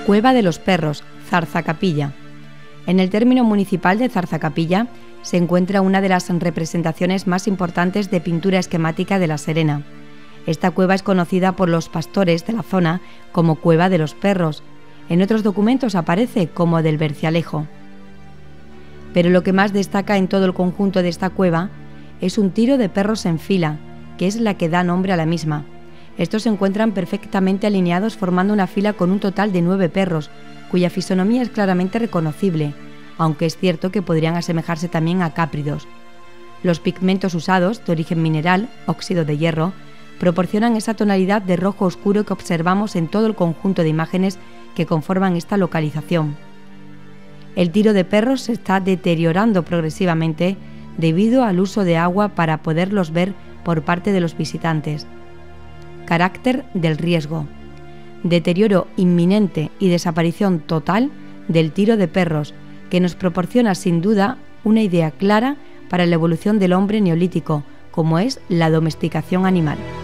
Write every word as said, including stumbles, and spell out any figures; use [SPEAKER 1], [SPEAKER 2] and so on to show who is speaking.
[SPEAKER 1] Cueva de los Perros, Zarzacapilla. En el término municipal de Zarzacapilla se encuentra una de las representaciones más importantes de pintura esquemática de La Serena. Esta cueva es conocida por los pastores de la zona como Cueva de los Perros. En otros documentos aparece como del Bercialejo. Pero lo que más destaca en todo el conjunto de esta cueva es un tiro de perros en fila, que es la que da nombre a la misma. Estos se encuentran perfectamente alineados formando una fila con un total de nueve perros, cuya fisonomía es claramente reconocible, aunque es cierto que podrían asemejarse también a cápridos. Los pigmentos usados, de origen mineral, óxido de hierro, proporcionan esa tonalidad de rojo oscuro que observamos en todo el conjunto de imágenes que conforman esta localización. El tiro de perros se está deteriorando progresivamente debido al uso de agua para poderlos ver por parte de los visitantes. Carácter del riesgo. Deterioro inminente y desaparición total del tiro de perros, que nos proporciona sin duda una idea clara para la evolución del hombre neolítico, como es la domesticación animal.